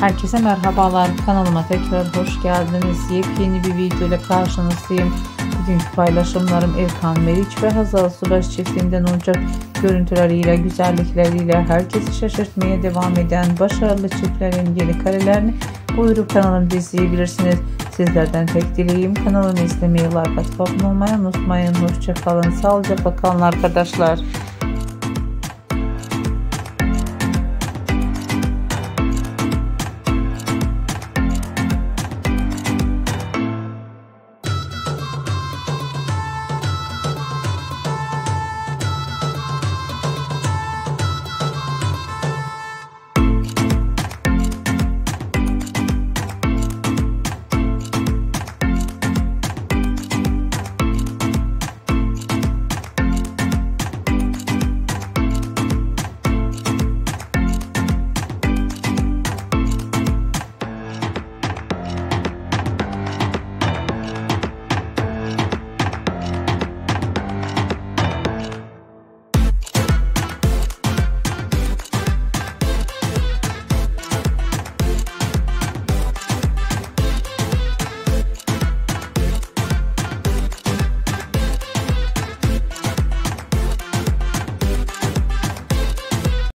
Herkese merhabalar, kanalıma tekrar hoş geldiniz. Yepyeni bir video ile karşınızdayım. Bugünkü paylaşımlarım Erkan Meriç ve Hazal Subaş çiftinden olacak. Görüntüleriyle, güzellikleriyle herkesi şaşırtmaya devam eden başarılı çiftlerin yeni karelerini buyurup kanalımda izleyebilirsiniz. Sizlerden tek dileğim kanalımı izlemeyi, like atıp abone olmayı unutmayın. Hoşçakalın, sağlıcakla kalın arkadaşlar.